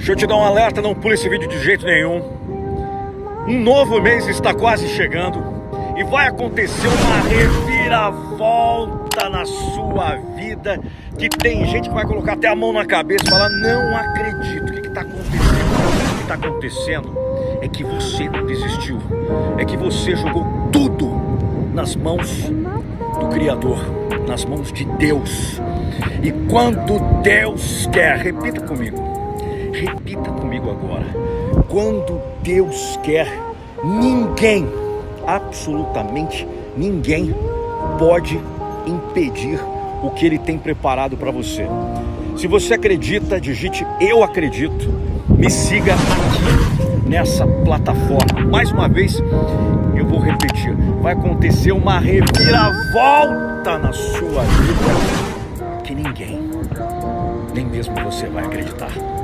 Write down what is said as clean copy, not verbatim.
Deixa eu te dar um alerta, não pule esse vídeo de jeito nenhum. Um novo mês está quase chegando e vai acontecer uma reviravolta na sua vida, que tem gente que vai colocar até a mão na cabeça e falar: não acredito, o que está acontecendo? O que está acontecendo é que você não desistiu, é que você jogou tudo nas mãos do Criador, nas mãos de Deus. E quando Deus quer, repita comigo agora, quando Deus quer, ninguém, absolutamente ninguém pode impedir o que Ele tem preparado para você. Se você acredita, digite eu acredito, me siga aqui nessa plataforma. Mais uma vez eu vou repetir, vai acontecer uma reviravolta na sua vida que ninguém, nem mesmo você, vai acreditar.